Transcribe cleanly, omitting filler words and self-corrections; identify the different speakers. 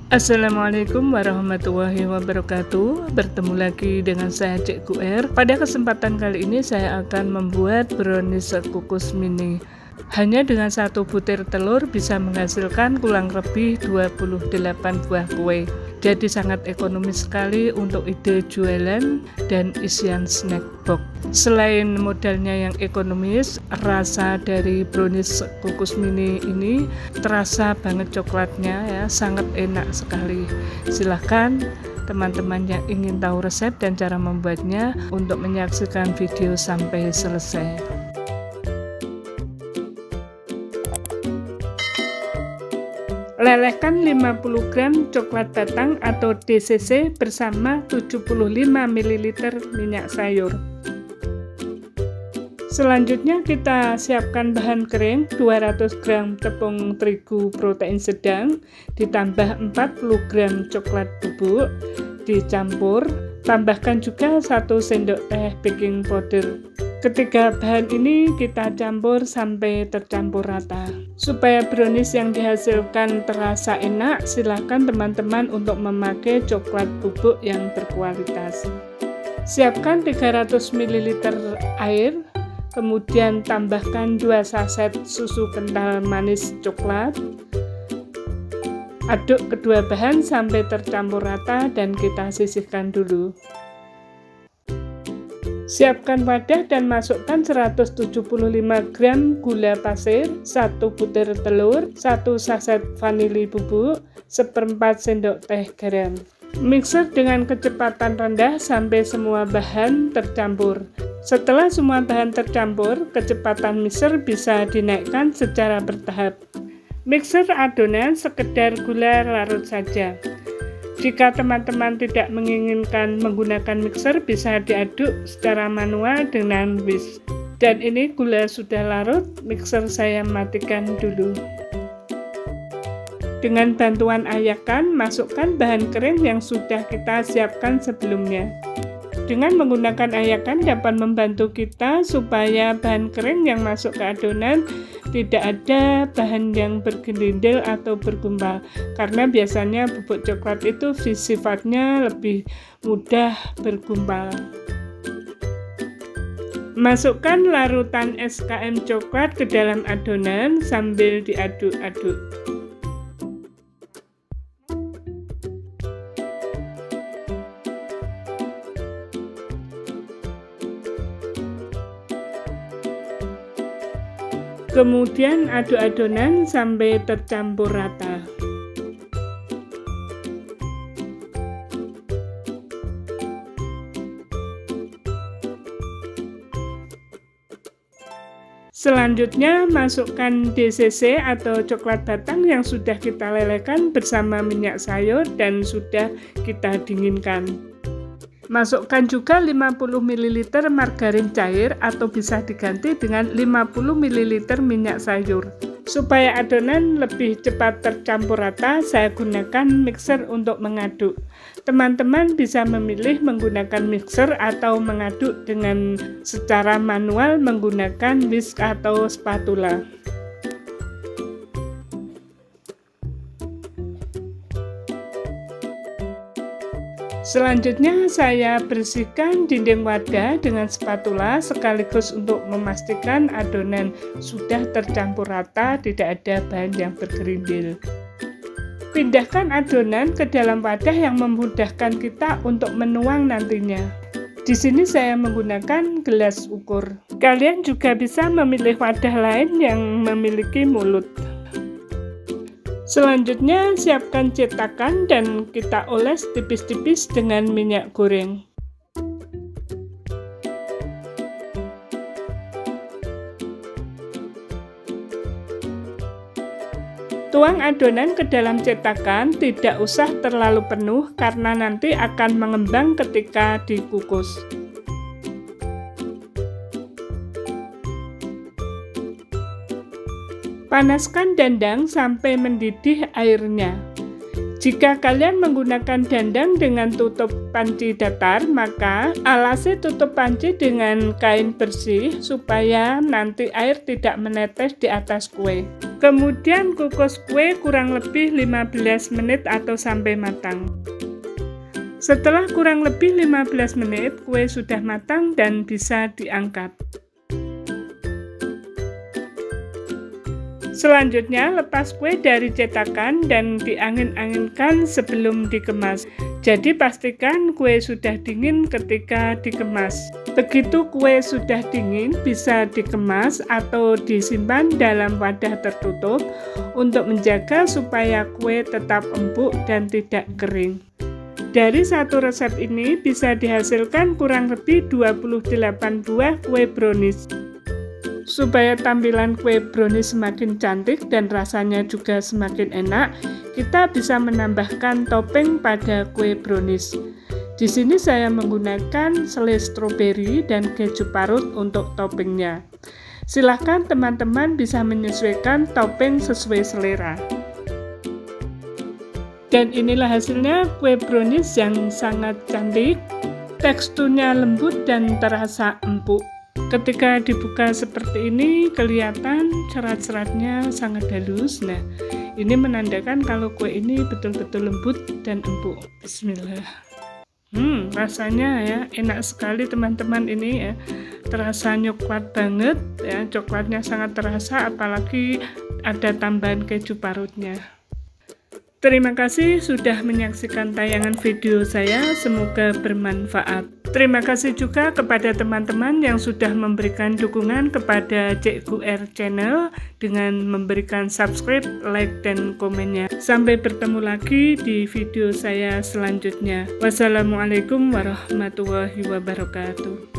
Speaker 1: Assalamualaikum warahmatullahi wabarakatuh. Bertemu lagi dengan saya Cikgu R. Pada kesempatan kali ini saya akan membuat brownies sekukus mini. Hanya dengan satu butir telur bisa menghasilkan kurang lebih 28 buah kue. Jadi sangat ekonomis sekali untuk ide jualan dan isian snack box. Selain modalnya yang ekonomis, rasa dari brownies kukus mini ini terasa banget coklatnya ya, sangat enak sekali. Silahkan teman-teman yang ingin tahu resep dan cara membuatnya untuk menyaksikan video sampai selesai. Lelehkan 50 gram coklat batang atau DCC bersama 75 ml minyak sayur. Selanjutnya kita siapkan bahan kering 200 gram tepung terigu protein sedang, ditambah 40 gram coklat bubuk, dicampur, tambahkan juga 1 sendok teh baking powder. Ketiga bahan ini kita campur sampai tercampur rata. Supaya brownies yang dihasilkan terasa enak, silakan teman-teman untuk memakai coklat bubuk yang berkualitas. Siapkan 300 ml air, kemudian tambahkan 2 saset susu kental manis coklat. Aduk kedua bahan sampai tercampur rata dan kita sisihkan dulu. Siapkan wadah dan masukkan 175 gram gula pasir, 1 butir telur, 1 saset vanili bubuk, 1/4 sendok teh garam. Mixer dengan kecepatan rendah sampai semua bahan tercampur. Setelah semua bahan tercampur, kecepatan mixer bisa dinaikkan secara bertahap. Mixer adonan sekedar gula larut saja. Jika teman-teman tidak menginginkan menggunakan mixer, bisa diaduk secara manual dengan whisk. Dan ini gula sudah larut, mixer saya matikan dulu. Dengan bantuan ayakan, masukkan bahan kering yang sudah kita siapkan sebelumnya. Dengan menggunakan ayakan dapat membantu kita supaya bahan kering yang masuk ke adonan tidak ada bahan yang bergelindil atau bergumpal, karena biasanya bubuk coklat itu sifatnya lebih mudah bergumpal. Masukkan larutan SKM coklat ke dalam adonan sambil diaduk-aduk. Kemudian aduk adonan sampai tercampur rata. Selanjutnya masukkan DCC atau coklat batang yang sudah kita lelehkan bersama minyak sayur dan sudah kita dinginkan. Masukkan juga 50 ml margarin cair atau bisa diganti dengan 50 ml minyak sayur. Supaya adonan lebih cepat tercampur rata, saya gunakan mixer untuk mengaduk. Teman-teman bisa memilih menggunakan mixer atau mengaduk dengan secara manual menggunakan whisk atau spatula. Selanjutnya saya bersihkan dinding wadah dengan spatula sekaligus untuk memastikan adonan sudah tercampur rata, tidak ada bahan yang bergerindil. Pindahkan adonan ke dalam wadah yang memudahkan kita untuk menuang nantinya. Di sini saya menggunakan gelas ukur. Kalian juga bisa memilih wadah lain yang memiliki mulut. Selanjutnya siapkan cetakan dan kita oles tipis-tipis dengan minyak goreng. Tuang adonan ke dalam cetakan, tidak usah terlalu penuh karena nanti akan mengembang ketika dikukus. Panaskan dandang sampai mendidih airnya. Jika kalian menggunakan dandang dengan tutup panci datar, maka alasi tutup panci dengan kain bersih supaya nanti air tidak menetes di atas kue. Kemudian kukus kue kurang lebih 15 menit atau sampai matang. Setelah kurang lebih 15 menit, kue sudah matang dan bisa diangkat. Selanjutnya, lepas kue dari cetakan dan diangin-anginkan sebelum dikemas. Jadi pastikan kue sudah dingin ketika dikemas. Begitu kue sudah dingin, bisa dikemas atau disimpan dalam wadah tertutup untuk menjaga supaya kue tetap empuk dan tidak kering. Dari satu resep ini bisa dihasilkan kurang lebih 28 buah kue brownies. Supaya tampilan kue brownies semakin cantik dan rasanya juga semakin enak, kita bisa menambahkan topping pada kue brownies. Di sini saya menggunakan selai stroberi dan keju parut untuk toppingnya. Silahkan teman-teman bisa menyesuaikan topping sesuai selera. Dan inilah hasilnya kue brownies yang sangat cantik, teksturnya lembut dan terasa empuk. Ketika dibuka seperti ini, kelihatan serat-seratnya sangat halus. Nah, ini menandakan kalau kue ini betul-betul lembut dan empuk. Bismillah. Rasanya ya enak sekali teman-teman, ini ya. Terasa coklat banget ya, coklatnya sangat terasa, apalagi ada tambahan keju parutnya. Terima kasih sudah menyaksikan tayangan video saya, semoga bermanfaat. Terima kasih juga kepada teman-teman yang sudah memberikan dukungan kepada Cikgu R Channel dengan memberikan subscribe, like, dan komennya. Sampai bertemu lagi di video saya selanjutnya. Wassalamualaikum warahmatullahi wabarakatuh.